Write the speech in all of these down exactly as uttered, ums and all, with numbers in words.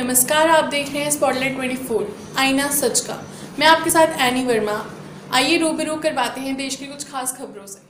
नमस्कार, आप देख रहे हैं स्पॉटलाइट चौबीस आईना सच का। मैं आपके साथ एनी वर्मा। आइए रूबरू करवाते हैं देश की कुछ खास खबरों से।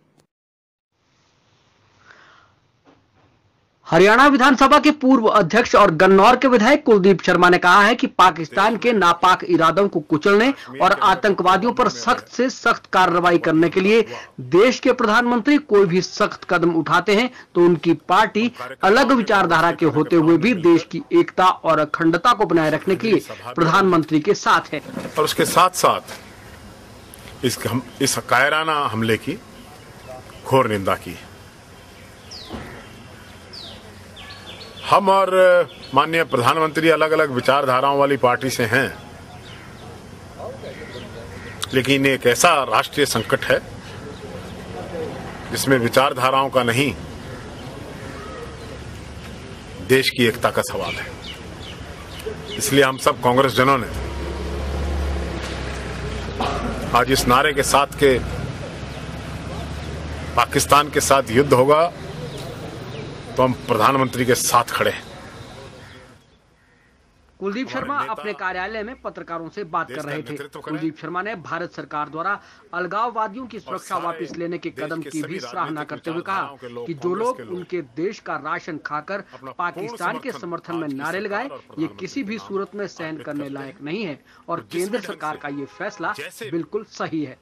हरियाणा विधानसभा के पूर्व अध्यक्ष और गन्नौर के विधायक कुलदीप शर्मा ने कहा है कि पाकिस्तान के नापाक इरादों को कुचलने और आतंकवादियों पर सख्त से सख्त कार्रवाई करने के लिए देश के प्रधानमंत्री कोई भी सख्त कदम उठाते हैं तो उनकी पार्टी अलग विचारधारा के होते हुए भी देश की एकता और अखंडता को बनाए रखने के लिए प्रधानमंत्री के साथ है। और उसके साथ साथ इस हम, इस कायराना हमले की घोर निंदा की। हम और माननीय प्रधानमंत्री अलग अलग विचारधाराओं वाली पार्टी से हैं, लेकिन एक ऐसा राष्ट्रीय संकट है जिसमें विचारधाराओं का नहीं, देश की एकता का सवाल है। इसलिए हम सब कांग्रेस जनों ने आज इस नारे के साथ के पाकिस्तान के साथ युद्ध होगा तो हम प्रधानमंत्री के साथ खड़े हैं। कुलदीप शर्मा अपने कार्यालय में पत्रकारों से बात कर रहे थे। कुलदीप शर्मा ने भारत सरकार द्वारा अलगाववादियों की सुरक्षा वापस लेने के कदम की भी सराहना करते हुए कहा कि जो लोग उनके देश का राशन खाकर पाकिस्तान के समर्थन में नारे लगाए, ये किसी भी सूरत में सहन करने लायक नहीं है और केंद्र सरकार का ये फैसला बिल्कुल सही है।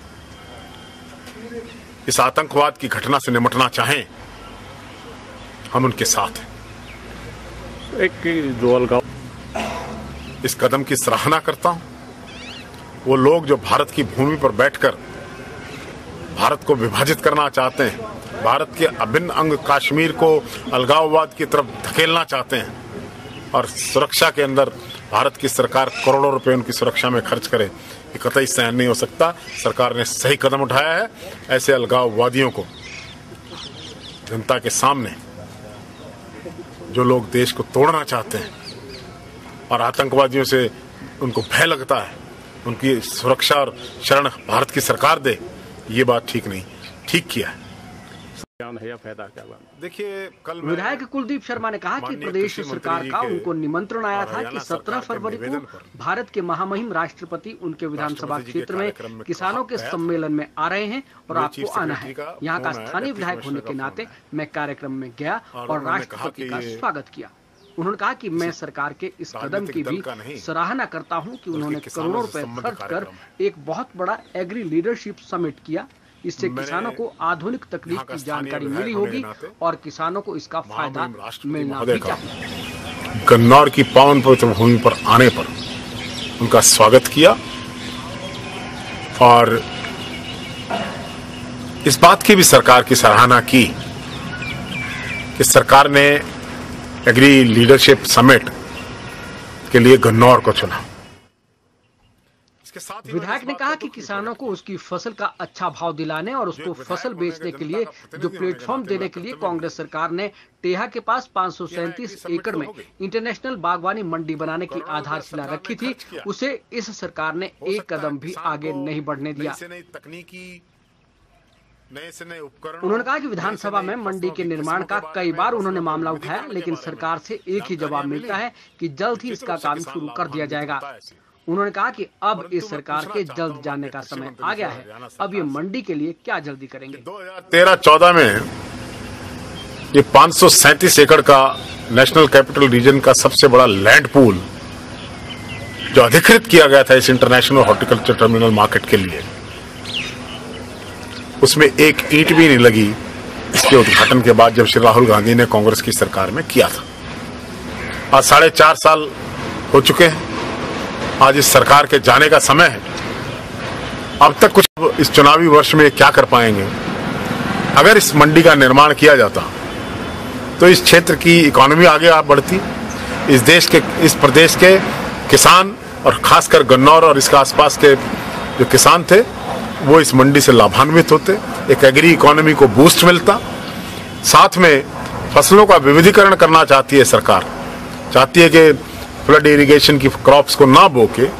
इस आतंकवाद की घटना से निपटना चाहें, हम उनके साथ हैं। एक जो अलगाव इस कदम की सराहना करता हूं। वो लोग जो भारत की भूमि पर बैठकर भारत को विभाजित करना चाहते हैं, भारत के अभिन्न अंग कश्मीर को अलगाववाद की तरफ धकेलना चाहते हैं और सुरक्षा के अंदर भारत की सरकार करोड़ों रुपए उनकी सुरक्षा में खर्च करे, ये कतई सहन नहीं हो सकता। सरकार ने सही कदम उठाया है। ऐसे अलगाववादियों को जनता के सामने, जो लोग देश को तोड़ना चाहते हैं और आतंकवादियों से उनको भय लगता है, उनकी सुरक्षा और शरण भारत की सरकार दे, ये बात ठीक नहीं। ठीक किया है। देखिए, कल विधायक कुलदीप शर्मा ने कहा कि प्रदेश सरकार का उनको निमंत्रण आया था कि सत्रह फरवरी को भारत के महामहिम राष्ट्रपति उनके विधानसभा क्षेत्र में किसानों के सम्मेलन में आ रहे हैं और आपको आना है। यहाँ का स्थानीय विधायक होने के नाते मैं कार्यक्रम में गया और राष्ट्रपति का स्वागत किया। उन्होंने कहा कि मैं सरकार के इस कदम की भी सराहना करता हूं कि उन्होंने करोड़ों रुपए खर्च कर एक बहुत बड़ा एग्री लीडरशिप समिट किया। इससे किसानों को आधुनिक तकनीक की जानकारी मिली होगी और किसानों को इसका फायदा मिलना भी चाहिए। गन्नौर की पावन पवित्र भूमि पर आने पर उनका स्वागत किया और इस बात की भी सरकार की सराहना की कि सरकार ने एग्री लीडरशिप समिट के लिए गन्नौर को चुना। विधायक ने कहा कि किसानों को उसकी फसल का अच्छा भाव दिलाने और उसको फसल बेचने के लिए जो प्लेटफॉर्म देने के लिए कांग्रेस सरकार ने टेहा के पास पाँच सौ सैंतीस एकड़ में इंटरनेशनल बागवानी मंडी बनाने की आधारशिला रखी थी, उसे इस सरकार ने एक कदम भी आगे नहीं बढ़ने दिया। उन्होंने कहा कि विधानसभा में मंडी के निर्माण का कई बार उन्होंने मामला उठाया, लेकिन सरकार से एक ही जवाब मिलता है कि जल्द ही इसका काम शुरू कर दिया जाएगा। उन्होंने कहा कि अब इस सरकार के जल्द जाने का समय आ गया है। अब ये मंडी के लिए क्या जल्दी करेंगे। दो हज़ार तेरह चौदह में ये पाँच सौ सैंतीस एकड़ का नेशनल कैपिटल रीजन का सबसे बड़ा लैंड पूल जो अधिकृत किया गया था इस इंटरनेशनल हॉर्टिकल्चर टर्मिनल मार्केट के लिए, उसमें एक ईंट भी नहीं लगी। इसके उद्घाटन के बाद जब श्री राहुल गांधी ने कांग्रेस की सरकार में किया था। आज साढ़े चार साल हो चुके हैं। आज इस सरकार के जाने का समय है। अब तक कुछ इस चुनावी वर्ष में क्या कर पाएंगे। अगर इस मंडी का निर्माण किया जाता तो इस क्षेत्र की इकोनॉमी आगे बढ़ती, इस देश के, इस प्रदेश के किसान और खासकर गन्नौर और इसके आसपास के जो किसान थे वो इस मंडी से लाभान्वित होते, एक एग्री इकोनॉमी को बूस्ट मिलता। साथ में फसलों का विविधीकरण करना चाहती है सरकार, चाहती है कि फ्लड इरिगेशन की क्रॉप्स को ना बो के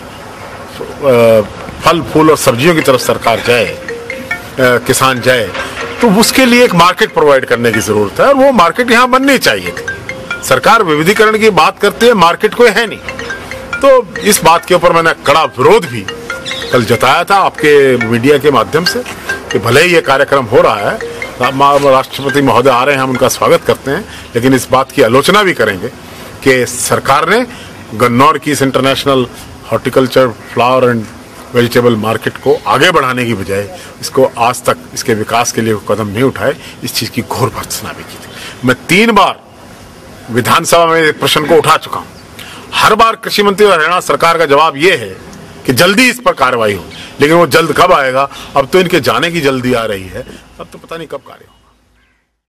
फल फूल और सब्जियों की तरफ सरकार जाए, किसान जाए, तो उसके लिए एक मार्केट प्रोवाइड करने की जरूरत है और वो मार्केट यहाँ बननी चाहिए। सरकार विविधीकरण की बात करती है, मार्केट कोई है नहीं। तो इस बात के ऊपर मैंने कड़ा विरोध भी कल जताया था आपके मीडिया के माध्यम से कि भले ही ये कार्यक्रम हो रहा है, राष्ट्रपति महोदय आ रहे हैं, हम उनका स्वागत करते हैं, लेकिन इस बात की आलोचना भी करेंगे कि सरकार ने गन्नौर की इस international horticulture flower and vegetable market को आगे बढ़ाने की बजाय इसको आज तक इसके विकास के लिए कदम नहीं उठाए, इस चीज की घोर भर्त्सना भी की थी। मैं तीन बार विधानसभा में प्रश्न को उठा चुका हूं, हर बार कृषि मंत्री और हरियाणा सरकार का जवाब यह है कि जल्दी इस पर कार्रवाई हो, लेकिन वो जल्द कब आएगा? अब तो इनके जाने की जल्दी आ रही है, अब तो पता नहीं कब कार्य हो।